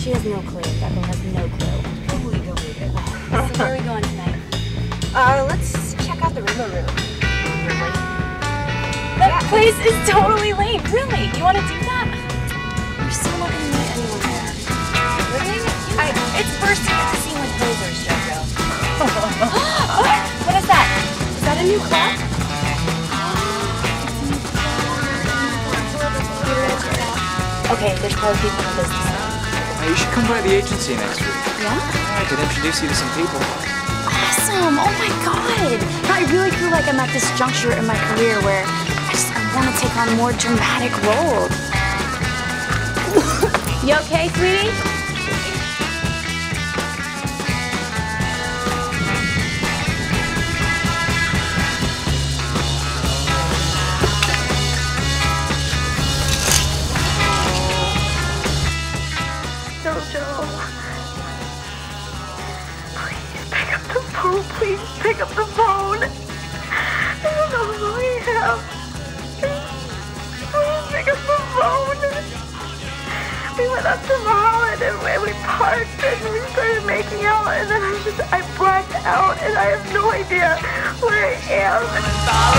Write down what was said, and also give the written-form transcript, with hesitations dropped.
She has no clue. That girl has no clue. Believe it. So where are we going tonight? Let's check out the river room. Really? That place is totally lame. Really? You want to do that? We're still not going to meet anyone there. Really? It's bursting at the seam with posers, JoJo. What is that? Is that a new club? Okay, there's probably people in the business now. You should come by the agency next week. Yeah? I could introduce you to some people. Awesome! Oh my god! I really feel like I'm at this juncture in my career where I want to take on more dramatic roles. You okay, sweetie? Please pick up the phone. I don't know who I am. Please pick up the phone. We went up to Mulholland and we parked and we started making out and then I blacked out and I have no idea where I am.